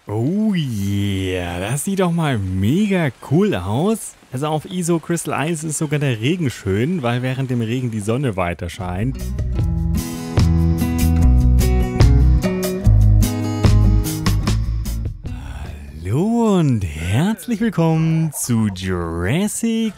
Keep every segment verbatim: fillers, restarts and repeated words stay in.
Oh yeah, das sieht doch mal mega cool aus. Also auf I S O Crystal Ice ist sogar der Regen schön, weil während dem Regen die Sonne weiter scheint. Hallo und herzlich willkommen zu Jurassic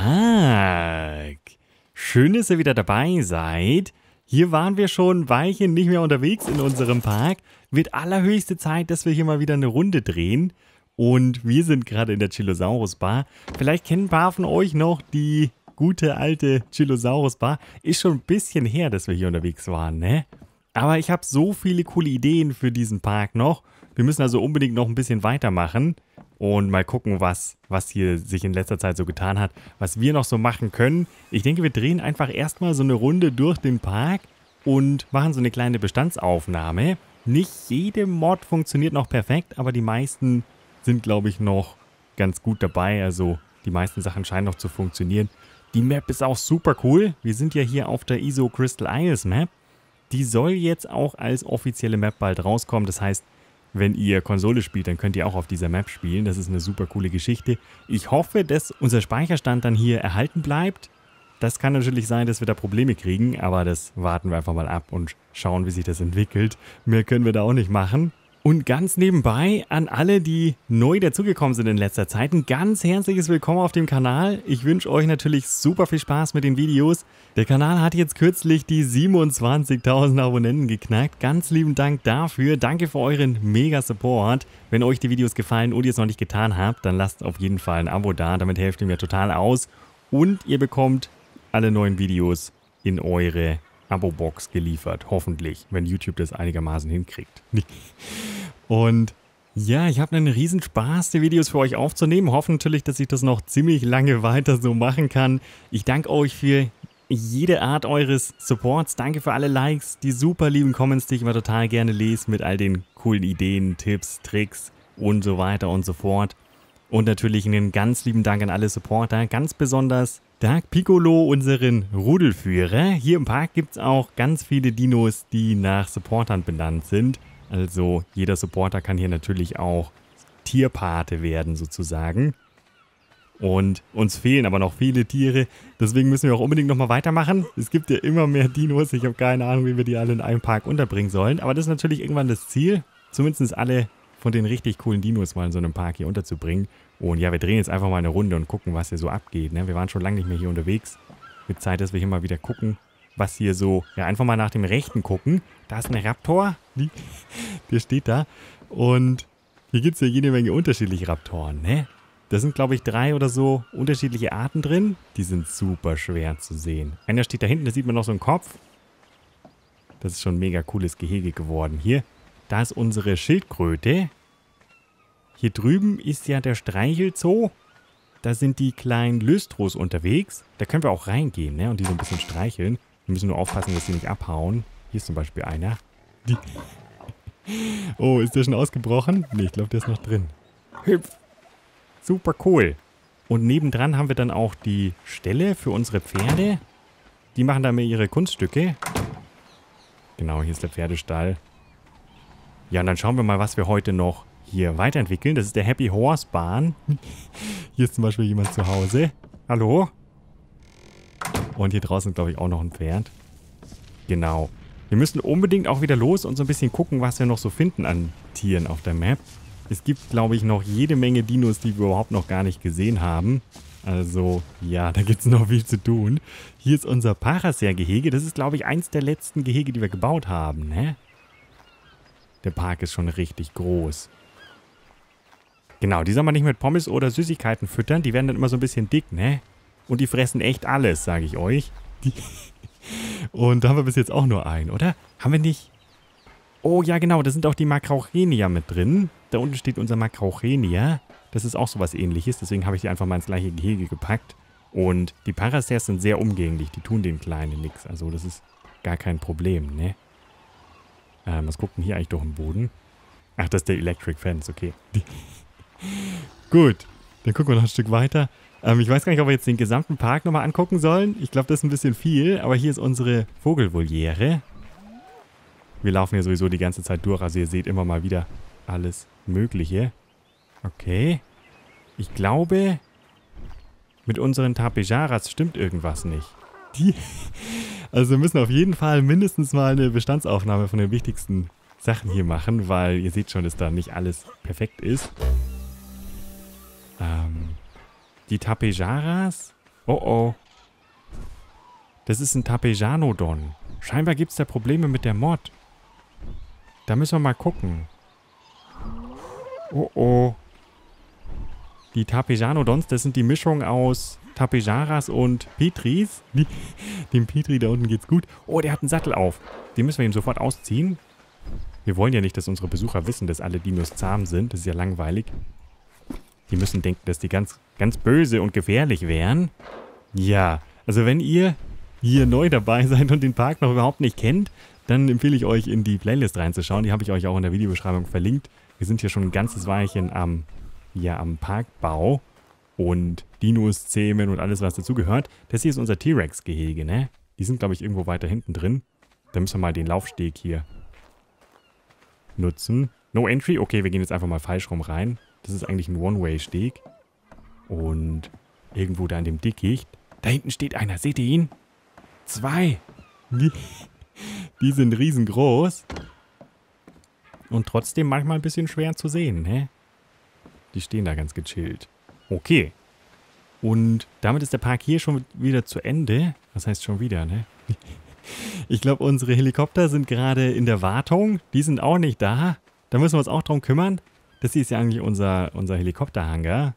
Ark. Schön, dass ihr wieder dabei seid. Hier waren wir schon ein Weilchen nicht mehr unterwegs in unserem Park. Wird allerhöchste Zeit, dass wir hier mal wieder eine Runde drehen. Und wir sind gerade in der Chillosaurus Bar. Vielleicht kennen ein paar von euch noch die gute alte Chillosaurus Bar. Ist schon ein bisschen her, dass wir hier unterwegs waren, ne? Aber ich habe so viele coole Ideen für diesen Park noch. Wir müssen also unbedingt noch ein bisschen weitermachen. Und mal gucken, was, was hier sich in letzter Zeit so getan hat. Was wir noch so machen können. Ich denke, wir drehen einfach erstmal so eine Runde durch den Park. Und machen so eine kleine Bestandsaufnahme. Nicht jede Mod funktioniert noch perfekt, aber die meisten sind, glaube ich, noch ganz gut dabei. Also die meisten Sachen scheinen noch zu funktionieren. Die Map ist auch super cool. Wir sind ja hier auf der I S O Crystal Isles Map. Die soll jetzt auch als offizielle Map bald rauskommen. Das heißt, wenn ihr Konsole spielt, dann könnt ihr auch auf dieser Map spielen. Das ist eine super coole Geschichte. Ich hoffe, dass unser Speicherstand dann hier erhalten bleibt. Das kann natürlich sein, dass wir da Probleme kriegen, aber das warten wir einfach mal ab und schauen, wie sich das entwickelt. Mehr können wir da auch nicht machen. Und ganz nebenbei an alle, die neu dazugekommen sind in letzter Zeit, ein ganz herzliches Willkommen auf dem Kanal. Ich wünsche euch natürlich super viel Spaß mit den Videos. Der Kanal hat jetzt kürzlich die siebenundzwanzigtausend Abonnenten geknackt. Ganz lieben Dank dafür. Danke für euren Mega-Support. Wenn euch die Videos gefallen und ihr es noch nicht getan habt, dann lasst auf jeden Fall ein Abo da. Damit helft ihr mir total aus. Und ihr bekommt alle neuen Videos in eure Abo-Box geliefert. Hoffentlich, wenn YouTube das einigermaßen hinkriegt. Und ja, ich habe einen riesen Spaß, die Videos für euch aufzunehmen. Hoffe natürlich, dass ich das noch ziemlich lange weiter so machen kann. Ich danke euch für jede Art eures Supports. Danke für alle Likes, die super lieben Comments, die ich immer total gerne lese, mit all den coolen Ideen, Tipps, Tricks und so weiter und so fort. Und natürlich einen ganz lieben Dank an alle Supporter, ganz besonders Dark Piccolo, unseren Rudelführer. Hier im Park gibt es auch ganz viele Dinos, die nach Supportern benannt sind. Also jeder Supporter kann hier natürlich auch Tierpate werden sozusagen. Und uns fehlen aber noch viele Tiere, deswegen müssen wir auch unbedingt nochmal weitermachen. Es gibt ja immer mehr Dinos, ich habe keine Ahnung, wie wir die alle in einem Park unterbringen sollen. Aber das ist natürlich irgendwann das Ziel, zumindest alle von den richtig coolen Dinos mal in so einem Park hier unterzubringen. Und ja, wir drehen jetzt einfach mal eine Runde und gucken, was hier so abgeht. Ne? Wir waren schon lange nicht mehr hier unterwegs. Wird Zeit, dass wir hier mal wieder gucken, was hier so... Ja, einfach mal nach dem Rechten gucken. Da ist ein Raptor. Die, der steht da. Und hier gibt es ja jede Menge unterschiedliche Raptoren. Ne? Da sind, glaube ich, drei oder so unterschiedliche Arten drin. Die sind super schwer zu sehen. Einer steht da hinten, da sieht man noch so einen Kopf. Das ist schon ein mega cooles Gehege geworden. Hier, da ist unsere Schildkröte. Hier drüben ist ja der Streichelzoo. Da sind die kleinen Lystros unterwegs. Da können wir auch reingehen, ne? Und die so ein bisschen streicheln. Wir müssen nur aufpassen, dass sie nicht abhauen. Hier ist zum Beispiel einer. Die oh, ist der schon ausgebrochen? Ne, ich glaube, der ist noch drin. Hüpf. Super cool. Und nebendran haben wir dann auch die Ställe für unsere Pferde. Die machen da mehr ihre Kunststücke. Genau, hier ist der Pferdestall. Ja, und dann schauen wir mal, was wir heute noch hier weiterentwickeln. Das ist der Happy Horse Bahn. Hier ist zum Beispiel jemand zu Hause. Hallo? Und hier draußen glaube ich auch noch ein Pferd. Genau. Wir müssen unbedingt auch wieder los und so ein bisschen gucken, was wir noch so finden an Tieren auf der Map. Es gibt, glaube ich, noch jede Menge Dinos, die wir überhaupt noch gar nicht gesehen haben. Also, ja, da gibt es noch viel zu tun. Hier ist unser Parasaur-Gehege. Das ist, glaube ich, eins der letzten Gehege, die wir gebaut haben, ne? Der Park ist schon richtig groß. Genau, die soll man nicht mit Pommes oder Süßigkeiten füttern. Die werden dann immer so ein bisschen dick, ne? Und die fressen echt alles, sage ich euch. Die und da haben wir bis jetzt auch nur einen, oder? Haben wir nicht... Oh ja, genau, da sind auch die Macrauchenia mit drin. Da unten steht unser Macrauchenia. Das ist auch sowas Ähnliches, deswegen habe ich die einfach mal ins gleiche Gehege gepackt. Und die Parasaurs sind sehr umgänglich, die tun den Kleinen nichts. Also das ist gar kein Problem, ne? Ähm, was guckt denn hier eigentlich durch den Boden? Ach, das ist der Electric Fence, okay. Gut, dann gucken wir noch ein Stück weiter. Ähm, ich weiß gar nicht, ob wir jetzt den gesamten Park nochmal angucken sollen. Ich glaube, das ist ein bisschen viel, aber hier ist unsere Vogelvoliere. Wir laufen hier sowieso die ganze Zeit durch, also ihr seht immer mal wieder alles Mögliche. Okay. Ich glaube, mit unseren Tapejaras stimmt irgendwas nicht. Die, also wir müssen auf jeden Fall mindestens mal eine Bestandsaufnahme von den wichtigsten Sachen hier machen, weil ihr seht schon, dass da nicht alles perfekt ist. Ähm, die Tapejaras? Oh oh. Das ist ein Tapejanodon. Scheinbar gibt es da Probleme mit der Mod. Da müssen wir mal gucken. Oh oh. Die Tapejanodons, das sind die Mischung aus Tapejaras und Petris. Die, dem Petri da unten geht's gut. Oh, der hat einen Sattel auf. Den müssen wir ihm sofort ausziehen. Wir wollen ja nicht, dass unsere Besucher wissen, dass alle Dinos zahm sind. Das ist ja langweilig. Die müssen denken, dass die ganz, ganz böse und gefährlich wären. Ja, also wenn ihr hier neu dabei seid und den Park noch überhaupt nicht kennt, dann empfehle ich euch, in die Playlist reinzuschauen. Die habe ich euch auch in der Videobeschreibung verlinkt. Wir sind hier schon ein ganzes Weilchen am, ja, am Parkbau. Und Dinos zähmen und alles, was dazugehört. Das hier ist unser T-Rex-Gehege, ne? Die sind, glaube ich, irgendwo weiter hinten drin. Da müssen wir mal den Laufsteg hier nutzen. No Entry? Okay, wir gehen jetzt einfach mal falsch rum rein. Das ist eigentlich ein One-Way-Steg. Und irgendwo da in dem Dickicht. Da hinten steht einer. Seht ihr ihn? Zwei. Die, die sind riesengroß. Und trotzdem manchmal ein bisschen schwer zu sehen, ne? Die stehen da ganz gechillt. Okay. Und damit ist der Park hier schon wieder zu Ende. Was heißt schon wieder, ne? Ich glaube, unsere Helikopter sind gerade in der Wartung. Die sind auch nicht da. Da müssen wir uns auch drum kümmern. Das hier ist ja eigentlich unser, unser Helikopterhangar.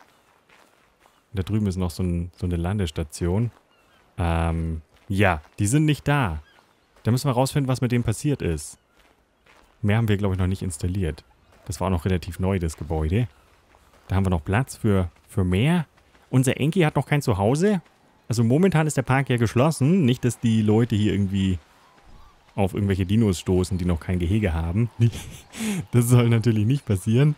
Da drüben ist noch so, ein, so eine Landestation. Ähm, ja, die sind nicht da. Da müssen wir rausfinden, was mit denen passiert ist. Mehr haben wir, glaube ich, noch nicht installiert. Das war auch noch relativ neu, das Gebäude. Da haben wir noch Platz für, für mehr. Unser Enki hat noch kein Zuhause. Also momentan ist der Park ja geschlossen. Nicht, dass die Leute hier irgendwie auf irgendwelche Dinos stoßen, die noch kein Gehege haben. Das soll natürlich nicht passieren.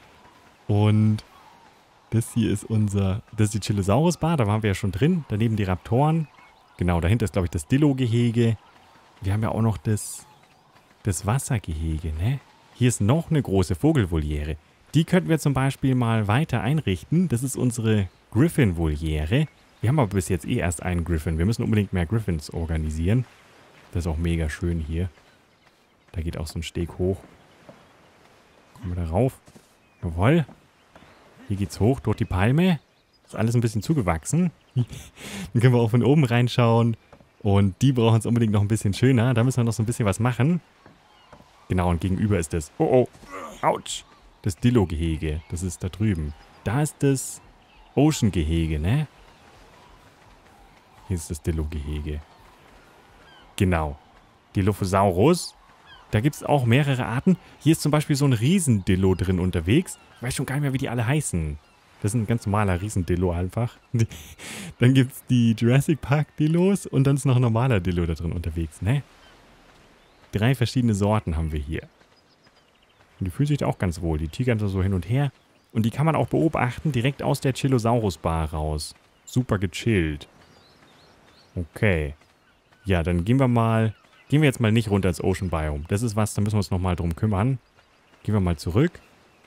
Und das hier ist unser, das ist die Chillosaurus-Bar. Da waren wir ja schon drin. Daneben die Raptoren. Genau, dahinter ist, glaube ich, das Dillo-Gehege. Wir haben ja auch noch das, das Wassergehege, ne? Hier ist noch eine große Vogelvoliere. Die könnten wir zum Beispiel mal weiter einrichten. Das ist unsere Griffin-Voliere. Wir haben aber bis jetzt eh erst einen Griffin. Wir müssen unbedingt mehr Griffins organisieren. Das ist auch mega schön hier. Da geht auch so ein Steg hoch. Kommen wir da rauf. Jawohl. Hier geht's hoch durch die Palme. Ist alles ein bisschen zugewachsen. Dann können wir auch von oben reinschauen. Und die brauchen es unbedingt noch ein bisschen schöner. Da müssen wir noch so ein bisschen was machen. Genau, und gegenüber ist das... Oh, oh. Autsch. Das Dillo-Gehege. Das ist da drüben. Da ist das Ocean-Gehege, ne? Hier ist das Dillo-Gehege. Genau. Dilophosaurus. Da gibt es auch mehrere Arten. Hier ist zum Beispiel so ein Riesendillo drin unterwegs. Ich weiß schon gar nicht mehr, wie die alle heißen. Das ist ein ganz normaler Riesendillo einfach. Dann gibt es die Jurassic Park Dillos und dann ist noch ein normaler Dillo da drin unterwegs, ne? Drei verschiedene Sorten haben wir hier. Und die fühlen sich auch ganz wohl. Die tigern so hin und her. Und die kann man auch beobachten, direkt aus der Chillosaurus-Bar raus. Super gechillt. Okay. Ja, dann gehen wir mal... Gehen wir jetzt mal nicht runter ins Ocean Biome. Das ist was, da müssen wir uns nochmal drum kümmern. Gehen wir mal zurück.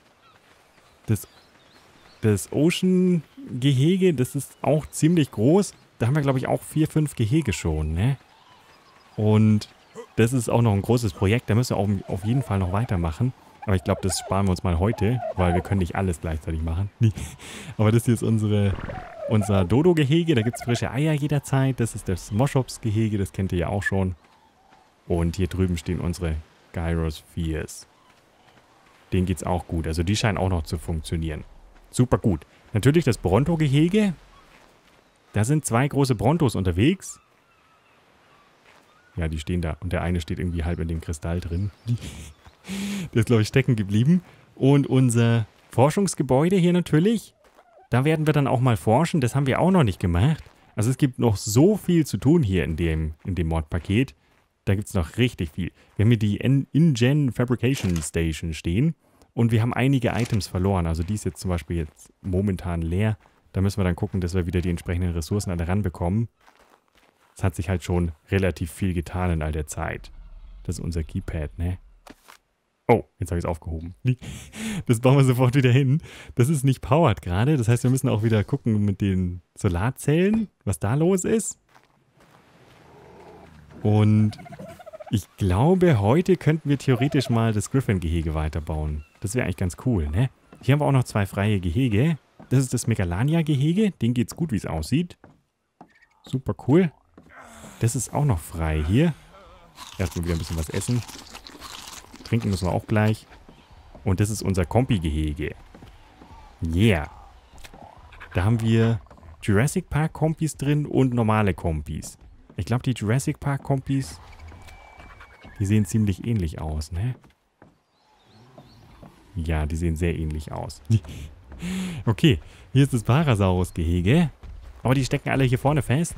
Das, das Ocean-Gehege, das ist auch ziemlich groß. Da haben wir, glaube ich, auch vier, fünf Gehege schon, ne? Und das ist auch noch ein großes Projekt. Da müssen wir auch auf jeden Fall noch weitermachen. Aber ich glaube, das sparen wir uns mal heute, weil wir können nicht alles gleichzeitig machen. Aber das hier ist unsere, unser Dodo-Gehege. Da gibt es frische Eier jederzeit. Das ist das Moschops-Gehege, das kennt ihr ja auch schon. Und hier drüben stehen unsere Gyrospheres. Denen geht's auch gut. Also die scheinen auch noch zu funktionieren. Super gut. Natürlich das Bronto-Gehege. Da sind zwei große Brontos unterwegs. Ja, die stehen da. Und der eine steht irgendwie halb in dem Kristall drin. Der ist, glaube ich, stecken geblieben. Und unser Forschungsgebäude hier natürlich. Da werden wir dann auch mal forschen. Das haben wir auch noch nicht gemacht. Also es gibt noch so viel zu tun hier in dem, in dem Mod-Paket. Da gibt es noch richtig viel. Wir haben hier die InGen Fabrication Station stehen. Und wir haben einige Items verloren. Also die ist jetzt zum Beispiel jetzt momentan leer. Da müssen wir dann gucken, dass wir wieder die entsprechenden Ressourcen alle ranbekommen. Es hat sich halt schon relativ viel getan in all der Zeit. Das ist unser Keypad, ne? Oh, jetzt habe ich es aufgehoben. Das bauen wir sofort wieder hin. Das ist nicht powered gerade. Das heißt, wir müssen auch wieder gucken mit den Solarzellen, was da los ist. Und ich glaube, heute könnten wir theoretisch mal das Griffin-Gehege weiterbauen. Das wäre eigentlich ganz cool, ne? Hier haben wir auch noch zwei freie Gehege. Das ist das Megalania-Gehege. Denen geht's gut, wie es aussieht. Super cool. Das ist auch noch frei hier. Erstmal wieder ein bisschen was essen. Trinken müssen wir auch gleich. Und das ist unser Kompi-Gehege. Yeah. Da haben wir Jurassic Park Kompis drin und normale Kompis. Ich glaube, die Jurassic Park Kompis, die sehen ziemlich ähnlich aus, ne? Ja, die sehen sehr ähnlich aus. Okay, hier ist das Parasaurus-Gehege. Aber die stecken alle hier vorne fest.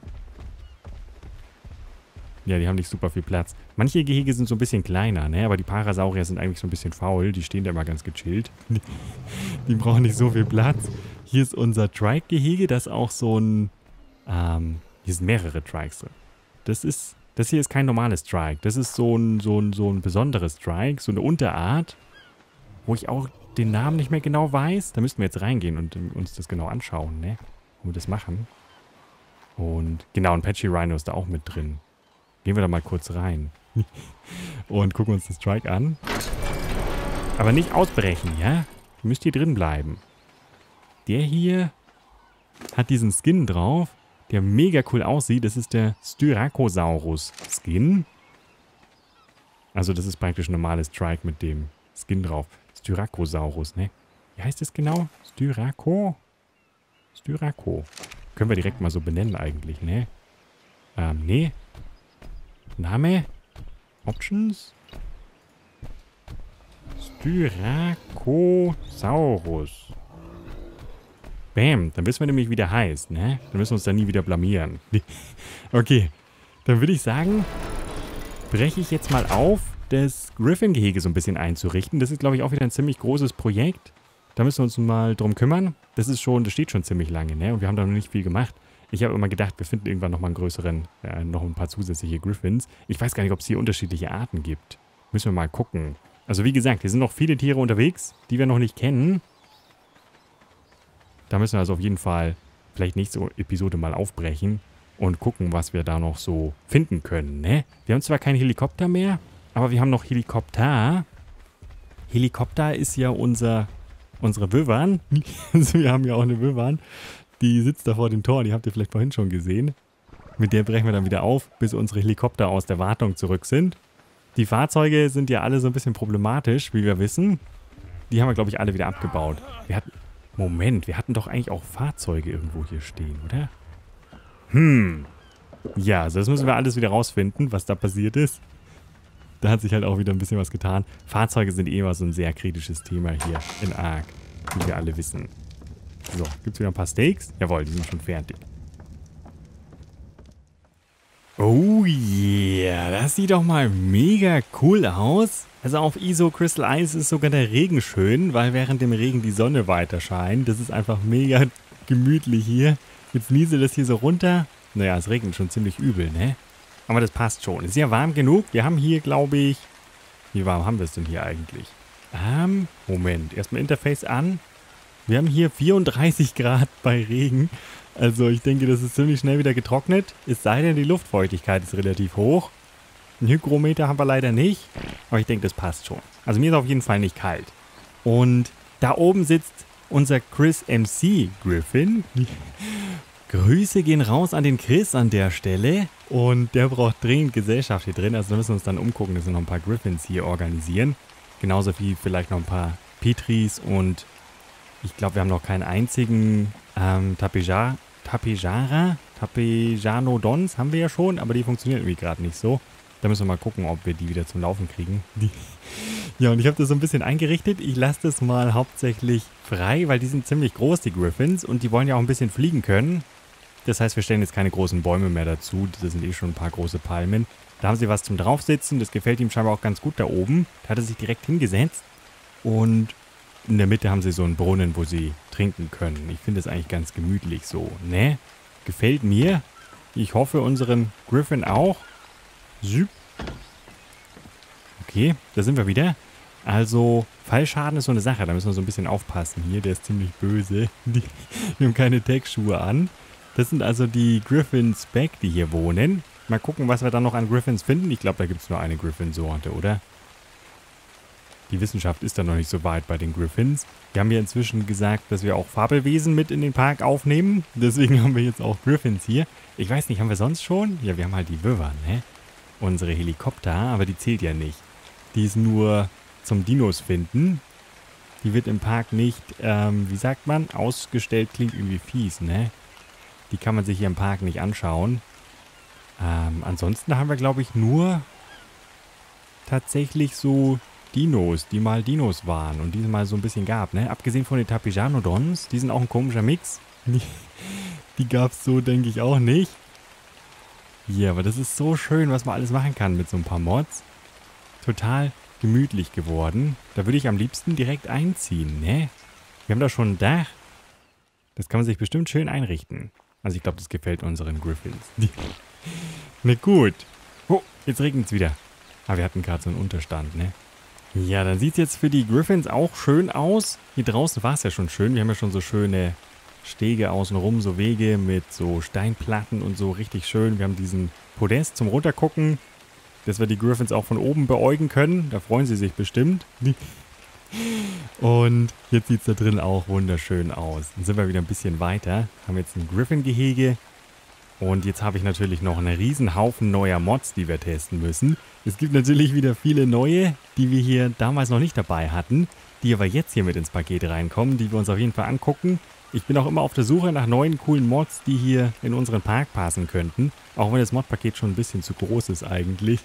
Ja, die haben nicht super viel Platz. Manche Gehege sind so ein bisschen kleiner, ne? Aber die Parasaurier sind eigentlich so ein bisschen faul. Die stehen da immer ganz gechillt. Die brauchen nicht so viel Platz. Hier ist unser Trike-Gehege. Das ist auch so ein... Ähm, hier sind mehrere Trikes drin. Das ist... Das hier ist kein normales Trike. Das ist so ein, so ein, so ein besonderes Trike. So eine Unterart. Wo ich auch den Namen nicht mehr genau weiß. Da müssten wir jetzt reingehen und uns das genau anschauen, ne? Wo wir das machen. Und genau, ein Patchy Rhino ist da auch mit drin. Gehen wir da mal kurz rein. Und gucken uns das Trike an. Aber nicht ausbrechen, ja? Ihr müsst hier drin bleiben. Der hier hat diesen Skin drauf, der mega cool aussieht. Das ist der Styracosaurus Skin. Also das ist praktisch ein normales Trike mit dem Skin drauf. Styracosaurus, ne? Wie heißt das genau? Styraco? Styraco. Können wir direkt mal so benennen eigentlich, ne? Ähm, nee. Name? Options? Styracosaurus. Bam, dann wissen wir nämlich, wie der heißt, ne? Dann müssen wir uns da nie wieder blamieren. Okay, dann würde ich sagen, breche ich jetzt mal auf, das Griffin-Gehege so ein bisschen einzurichten. Das ist, glaube ich, auch wieder ein ziemlich großes Projekt. Da müssen wir uns mal drum kümmern. Das ist schon, das steht schon ziemlich lange, ne? Und wir haben da noch nicht viel gemacht. Ich habe immer gedacht, wir finden irgendwann nochmal einen größeren, äh, noch ein paar zusätzliche Griffins. Ich weiß gar nicht, ob es hier unterschiedliche Arten gibt. Müssen wir mal gucken. Also wie gesagt, hier sind noch viele Tiere unterwegs, die wir noch nicht kennen. Da müssen wir also auf jeden Fall vielleicht nächste Episode mal aufbrechen und gucken, was wir da noch so finden können, ne? Wir haben zwar keinen Helikopter mehr, aber wir haben noch Helikopter. Helikopter ist ja unser, unsere Wöwan. Also wir haben ja auch eine Wöwan. Die sitzt da vor dem Tor, die habt ihr vielleicht vorhin schon gesehen. Mit der brechen wir dann wieder auf, bis unsere Helikopter aus der Wartung zurück sind. Die Fahrzeuge sind ja alle so ein bisschen problematisch, wie wir wissen. Die haben wir, glaube ich, alle wieder abgebaut. Wir hatten... Moment, wir hatten doch eigentlich auch Fahrzeuge irgendwo hier stehen, oder? Hm. Ja, also das müssen wir alles wieder rausfinden, was da passiert ist. Da hat sich halt auch wieder ein bisschen was getan. Fahrzeuge sind eh immer so ein sehr kritisches Thema hier in Ark, wie wir alle wissen. So, gibt es wieder ein paar Steaks? Jawohl, die sind schon fertig. Oh yeah, das sieht doch mal mega cool aus. Also auf Iso Crystal Ice ist sogar der Regen schön, weil während dem Regen die Sonne weiter scheint. Das ist einfach mega gemütlich hier. Jetzt nieselt es hier so runter. Naja, es regnet schon ziemlich übel, ne? Aber das passt schon. Ist ja warm genug. Wir haben hier, glaube ich... Wie warm haben wir es denn hier eigentlich? Ähm, Moment. Erstmal Interface an. Wir haben hier vierunddreißig Grad bei Regen. Also ich denke, das ist ziemlich schnell wieder getrocknet. Es sei denn, die Luftfeuchtigkeit ist relativ hoch. Ein Hygrometer haben wir leider nicht. Aber ich denke, das passt schon. Also mir ist auf jeden Fall nicht kalt. Und da oben sitzt unser Chris M C Griffin. Grüße gehen raus an den Chris an der Stelle. Und der braucht dringend Gesellschaft hier drin. Also da müssen wir uns dann umgucken, dass wir noch ein paar Griffins hier organisieren. Genauso wie vielleicht noch ein paar Petris und... Ich glaube, wir haben noch keinen einzigen ähm, Tapeja, Tapejara, Tapejanodons haben wir ja schon, aber die funktionieren irgendwie gerade nicht so. Da müssen wir mal gucken, ob wir die wieder zum Laufen kriegen. Die ja, und ich habe das so ein bisschen eingerichtet. Ich lasse das mal hauptsächlich frei, weil die sind ziemlich groß, die Griffins, und die wollen ja auch ein bisschen fliegen können. Das heißt, wir stellen jetzt keine großen Bäume mehr dazu. Das sind eh schon ein paar große Palmen. Da haben sie was zum Draufsitzen. Das gefällt ihm scheinbar auch ganz gut da oben. Da hat er sich direkt hingesetzt. Und in der Mitte haben sie so einen Brunnen, wo sie trinken können. Ich finde es eigentlich ganz gemütlich so, ne? Gefällt mir. Ich hoffe, unserem Griffin auch. Süp. Okay, da sind wir wieder. Also Fallschaden ist so eine Sache, da müssen wir so ein bisschen aufpassen. Hier, der ist ziemlich böse. Die, die haben keine Tech-Schuhe an. Das sind also die Griffins Back, die hier wohnen. Mal gucken, was wir dann noch an Griffins finden. Ich glaube, da gibt es nur eine Griffin-Sorte, oder? Die Wissenschaft ist da noch nicht so weit bei den Griffins. Wir haben ja inzwischen gesagt, dass wir auch Fabelwesen mit in den Park aufnehmen. Deswegen haben wir jetzt auch Griffins hier. Ich weiß nicht, haben wir sonst schon? Ja, wir haben halt die Wyvern, ne? Unsere Helikopter, aber die zählt ja nicht. Die ist nur zum Dinos finden. Die wird im Park nicht, ähm, wie sagt man, ausgestellt, klingt irgendwie fies, ne? Die kann man sich hier im Park nicht anschauen. Ähm, ansonsten haben wir, glaube ich, nur tatsächlich so Dinos, die mal Dinos waren und die es mal so ein bisschen gab, ne? Abgesehen von den Tapijanodons, die sind auch ein komischer Mix. Die, die gab es so, denke ich, auch nicht. Ja, aber das ist so schön, was man alles machen kann mit so ein paar Mods. Total gemütlich geworden. Da würde ich am liebsten direkt einziehen, ne? Wir haben da schon ein Dach. Das kann man sich bestimmt schön einrichten. Also ich glaube, das gefällt unseren Griffins. Na gut. Oh, jetzt regnet es wieder. Aber wir hatten gerade so einen Unterstand, ne? Ja, dann sieht es jetzt für die Griffins auch schön aus. Hier draußen war es ja schon schön. Wir haben ja schon so schöne Stege außenrum, so Wege mit so Steinplatten und so, richtig schön. Wir haben diesen Podest zum Runtergucken, dass wir die Griffins auch von oben beäugen können. Da freuen sie sich bestimmt. Und jetzt sieht es da drin auch wunderschön aus. Dann sind wir wieder ein bisschen weiter. Haben jetzt ein Griffin-Gehege. Und jetzt habe ich natürlich noch einen riesen Haufen neuer Mods, die wir testen müssen. Es gibt natürlich wieder viele neue, die wir hier damals noch nicht dabei hatten, die aber jetzt hier mit ins Paket reinkommen, die wir uns auf jeden Fall angucken. Ich bin auch immer auf der Suche nach neuen, coolen Mods, die hier in unseren Park passen könnten. Auch wenn das Modpaket schon ein bisschen zu groß ist eigentlich.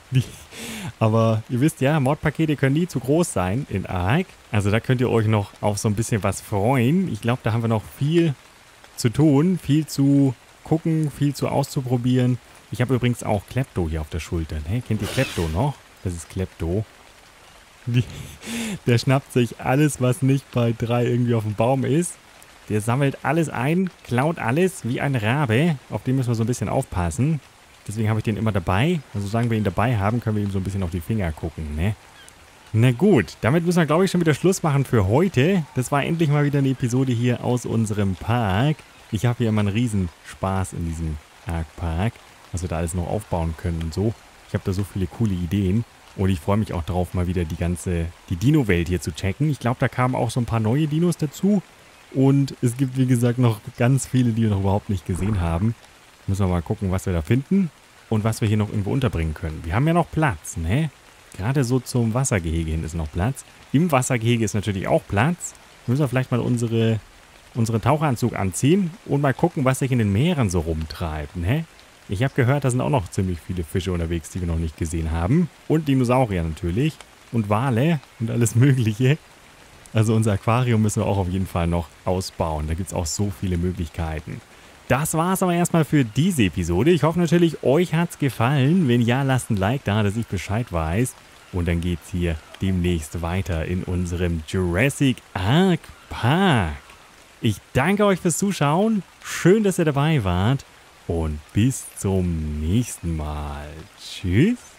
Aber ihr wisst ja, Modpakete können nie zu groß sein in Ark. Also da könnt ihr euch noch auf so ein bisschen was freuen. Ich glaube, da haben wir noch viel zu tun, viel zu gucken, viel zu auszuprobieren. Ich habe übrigens auch Klepto hier auf der Schulter. Ne? Kennt ihr Klepto noch? Das ist Klepto. Die, der schnappt sich alles, was nicht bei drei irgendwie auf dem Baum ist. Der sammelt alles ein, klaut alles wie ein Rabe. Auf den müssen wir so ein bisschen aufpassen. Deswegen habe ich den immer dabei. Also solange wir ihn dabei haben, können wir ihm so ein bisschen auf die Finger gucken, ne? Na gut, damit müssen wir, glaube ich, schon wieder Schluss machen für heute. Das war endlich mal wieder eine Episode hier aus unserem Park. Ich habe hier immer einen riesen Spaß in diesem Ark-Park, was wir da alles noch aufbauen können und so. Ich habe da so viele coole Ideen. Und ich freue mich auch drauf, mal wieder die ganze, die Dino-Welt hier zu checken. Ich glaube, da kamen auch so ein paar neue Dinos dazu. Und es gibt, wie gesagt, noch ganz viele, die wir noch überhaupt nicht gesehen haben. Müssen wir mal gucken, was wir da finden und was wir hier noch irgendwo unterbringen können. Wir haben ja noch Platz, ne? Gerade so zum Wassergehege hin ist noch Platz. Im Wassergehege ist natürlich auch Platz. Müssen wir vielleicht mal unsere, unseren Taucheranzug anziehen und mal gucken, was sich in den Meeren so rumtreibt, ne? Ich habe gehört, da sind auch noch ziemlich viele Fische unterwegs, die wir noch nicht gesehen haben. Und Dinosaurier natürlich. Und Wale und alles Mögliche. Also unser Aquarium müssen wir auch auf jeden Fall noch ausbauen. Da gibt es auch so viele Möglichkeiten. Das war es aber erstmal für diese Episode. Ich hoffe natürlich, euch hat es gefallen. Wenn ja, lasst ein Like da, dass ich Bescheid weiß. Und dann geht es hier demnächst weiter in unserem Jurassic Ark Park. Ich danke euch fürs Zuschauen. Schön, dass ihr dabei wart. Und bis zum nächsten Mal. Tschüss.